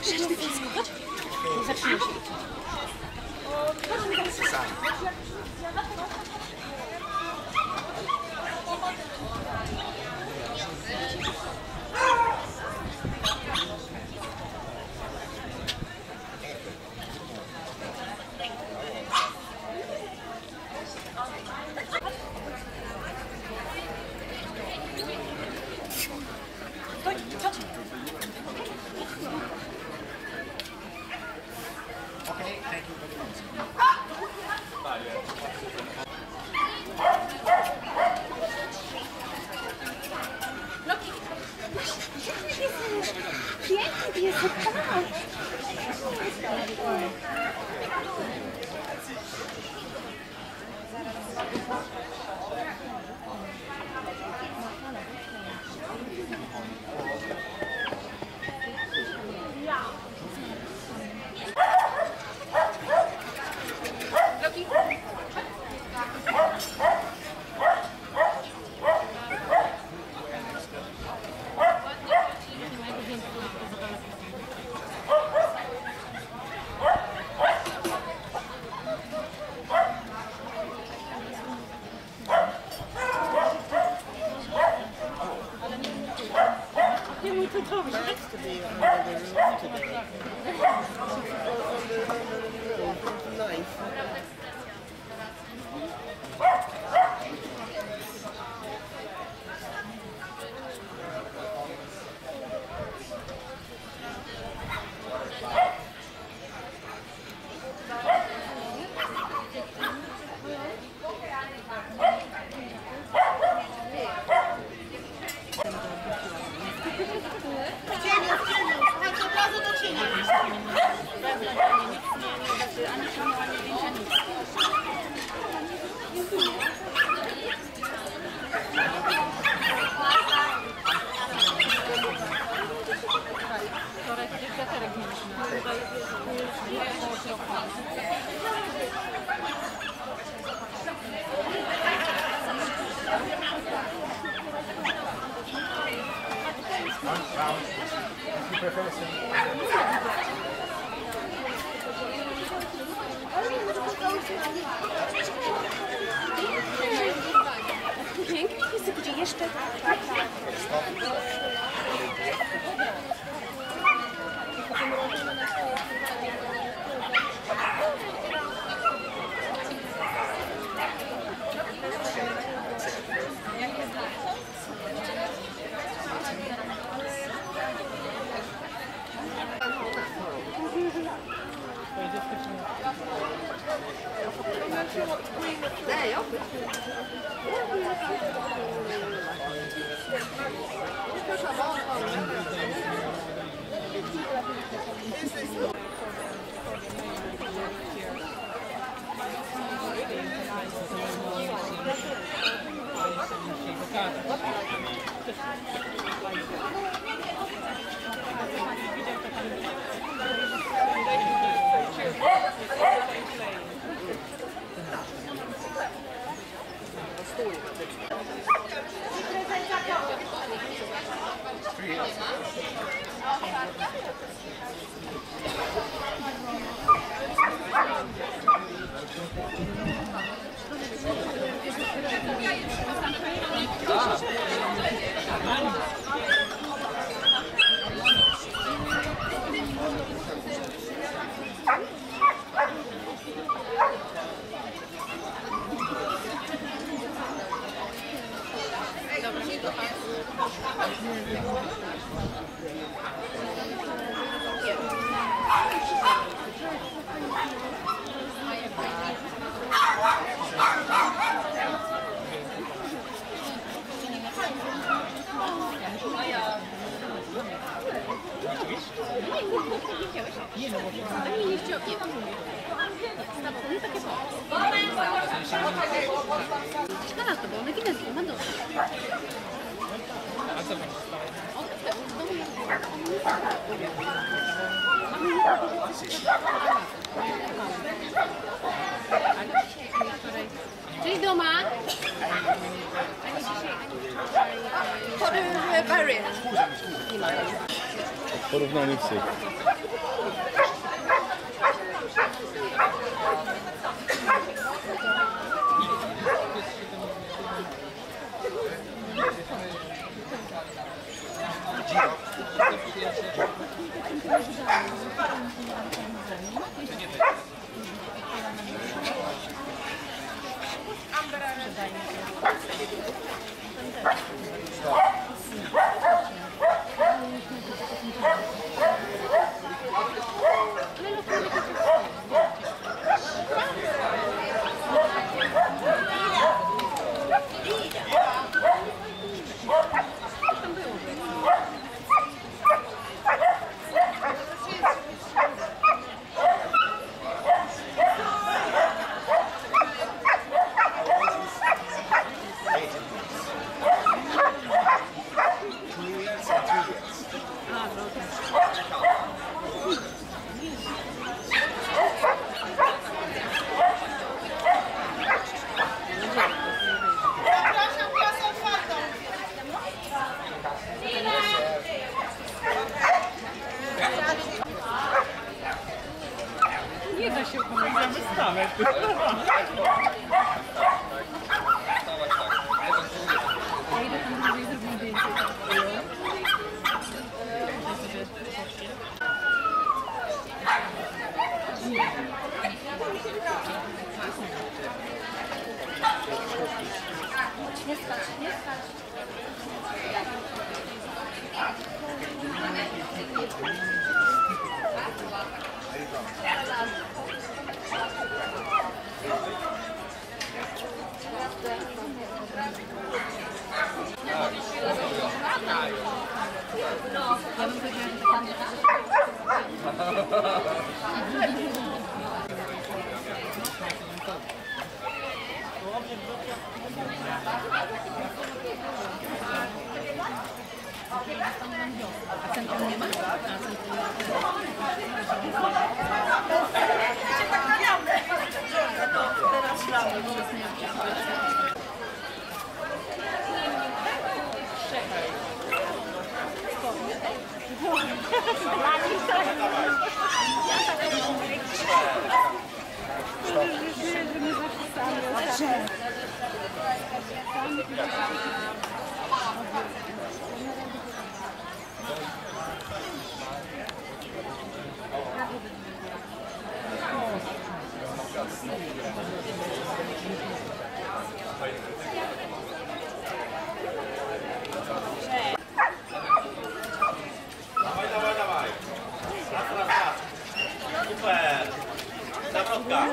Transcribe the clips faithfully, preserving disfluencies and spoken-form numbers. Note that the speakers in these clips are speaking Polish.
Grzeczny piesku, chodź. Zaczniesz. Okay, thank you very much. Loki! Piękny piesek, tak! Loki! Nie mój to dobrze. Pięknie, jest gdzie jeszcze? Szkoda to, bo one widać, że ma dobrze. A co masz? Cześć doma! Ani dzisiaj, ani wczoraj. Chory barrier. Nie ma. porównaniu psy. Nie da się opowiedzieć. Stamy. Ja idę tam bliżej, zrobię zdjęcie. Nie skacz, nie skacz. Ja bym powiedziała, że pan a centrum nie ma? A centrum teraz ślady, bo jest nie Dawaj, dawaj, dawaj. Raz, raz, raz. Super. Zawrotka.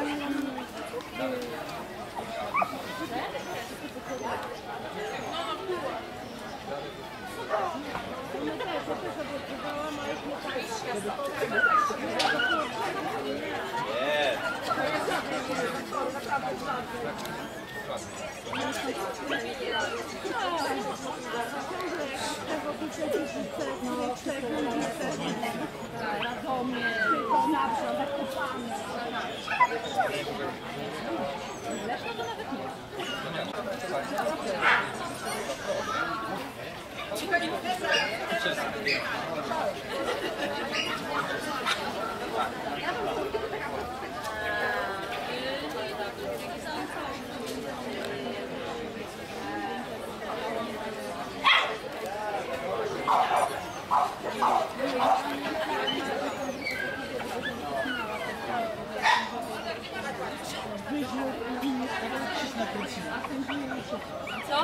Co?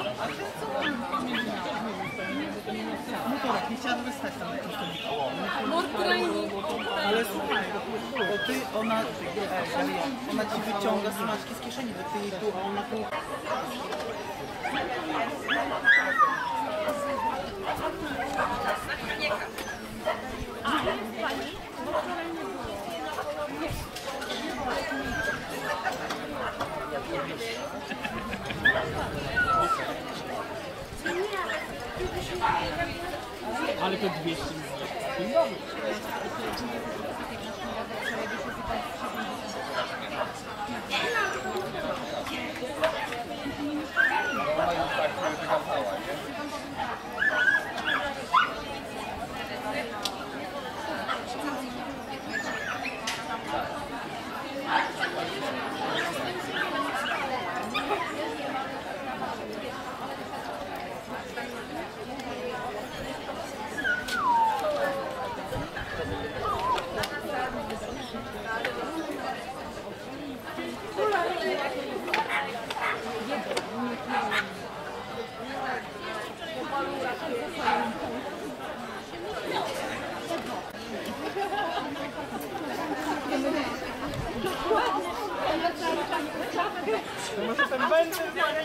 Motorek, nie chciałam wystać tam na tym. Mortrening. Ale słuchaj, bo ty, ona, ej, ona ci wyciąga smaczki z kieszeni, bo ty jej tu, a ona tu... Ale to dwieście. Dzień dobry. Może ten będzie?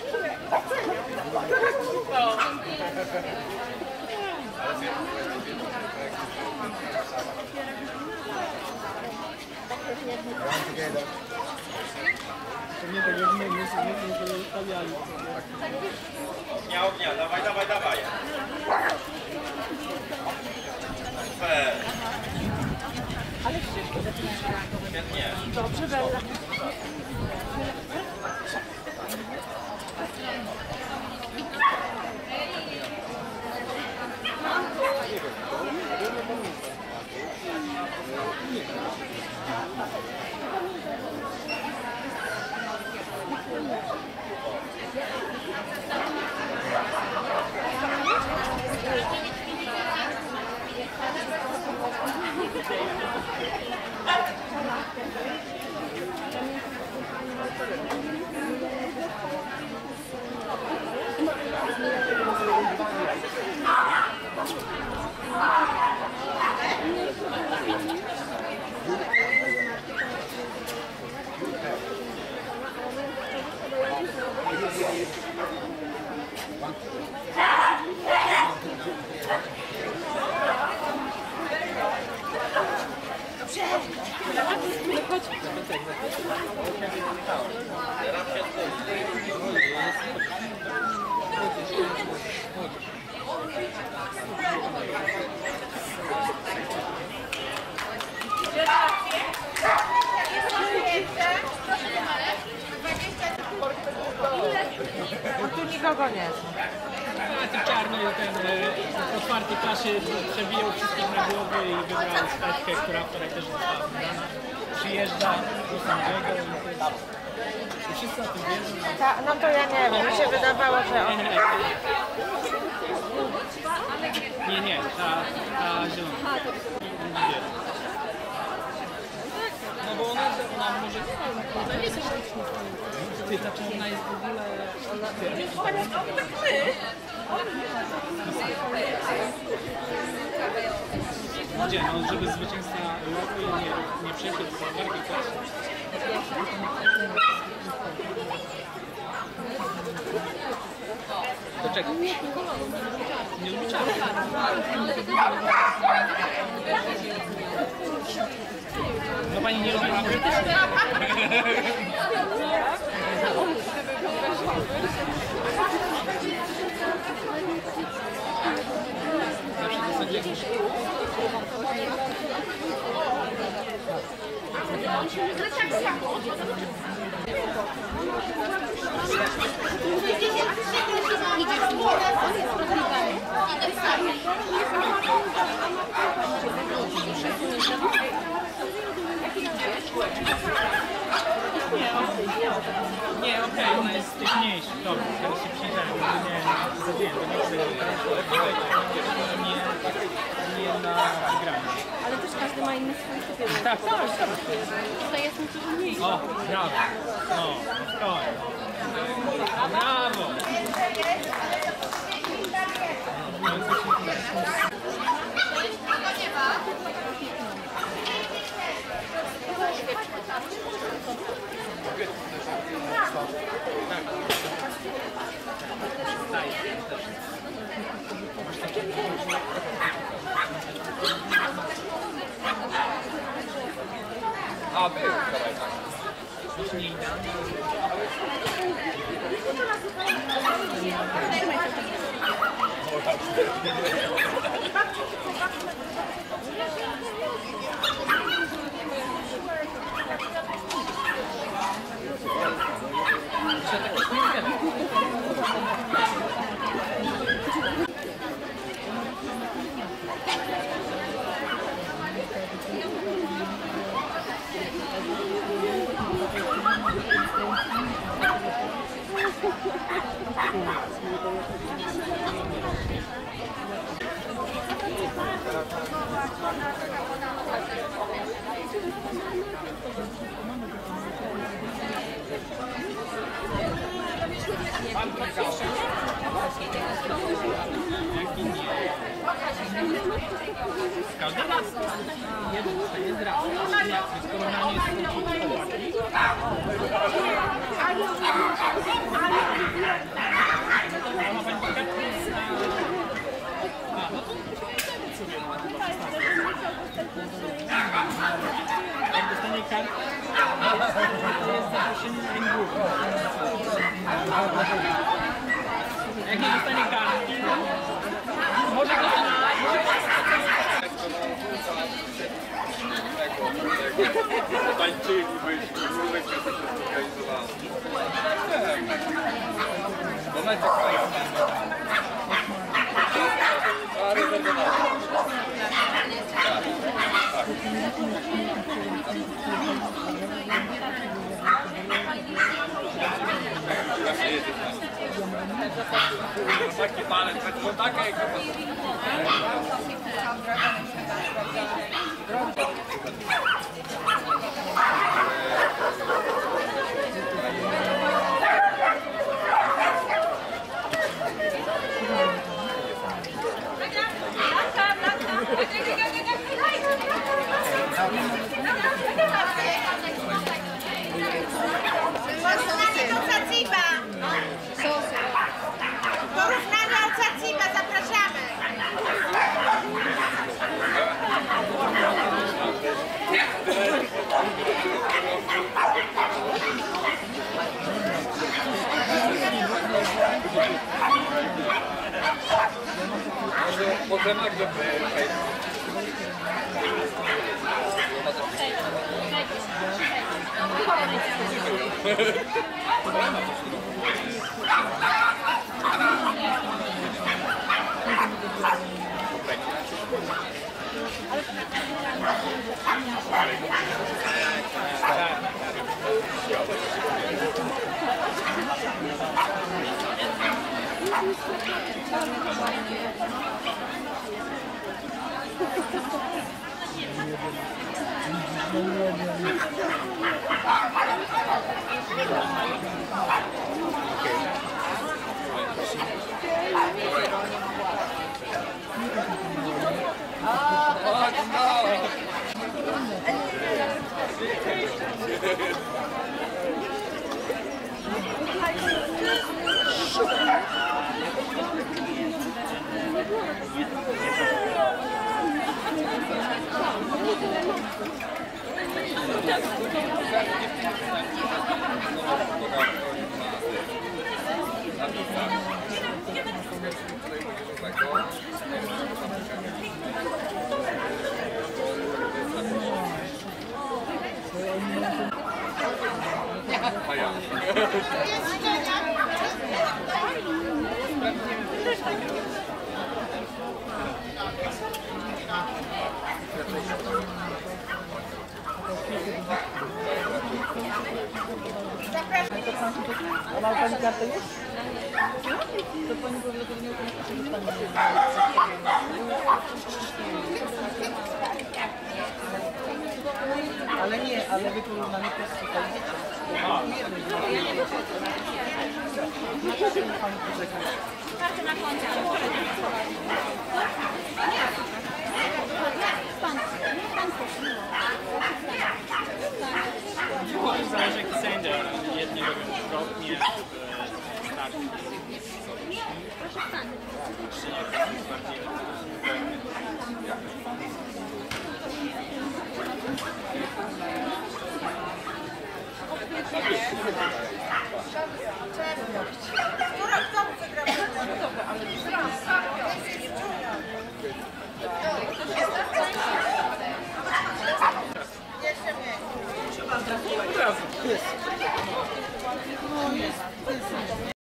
Pewnie tak jak my, my sobie nie zostawiali. Ognia, ognia, dawaj, dawaj, dawaj. Super. Świetnie. Dobrze, Bella. Tu nikogo nie. Ten czarny, ten e, otwarty klasie przebijał wszystkich na głowę i wybrał stawkę, która wczoraj też została wybrana. Przyjeżdża do samego i wszyscy o tym wiedzą. Ta, no to ja nie wiem, mi się wydawało, że on... Nie, nie, nie, nie, ta, ta zielona. No bo ona, ona może... Ona jest Ty, znaczy ona jest w ogóle... Gdzie? No, żeby zwycięzca Europy nie, nie przeszedł do walki klasy. To czego? Nie lubi czarny. No pani nie lubi analitycznej. Zawsze zasadziłeś. Nie, okej, okay, ona jest z tych mniejszych. Dobra, teraz się przyjrzałem, bo nie zadziałem, bo nie chcę nie, nie na graniu. Ale też każdy ma inny swój typ. Tak, tak, tak. Tutaj jest coś mniejszy. O, brawo. O, skoro. Brawo. A, był wczoraj tak. Już nie idealnie. Jaki Każdy raz jeden dostaje z razu. Skoro na nie skończył chłopaki, to ma pani pakiet na... A, no to sobie jak dostanie kartę, to jest zaproszenie na ringu. Jak nie dostanie kartki, może go Tańczyli, byliśmy, różne kwestie się zorganizowały. No najciekawiej. A, rezerwowane. Taki talent, no taka ekipa. Porównanie do Caciba! Porównanie do Caciba, zapraszamy! Może Magda przejdzie. A ma pani kartę już? To pani powie, że nie Ale nie, ale wy porównanie też tutaj wiecie. Karty na koncie. Pan, pan proszę. zależy jaki sędzia. Jedni robią kroknie, tak. Proszę wstać. Kto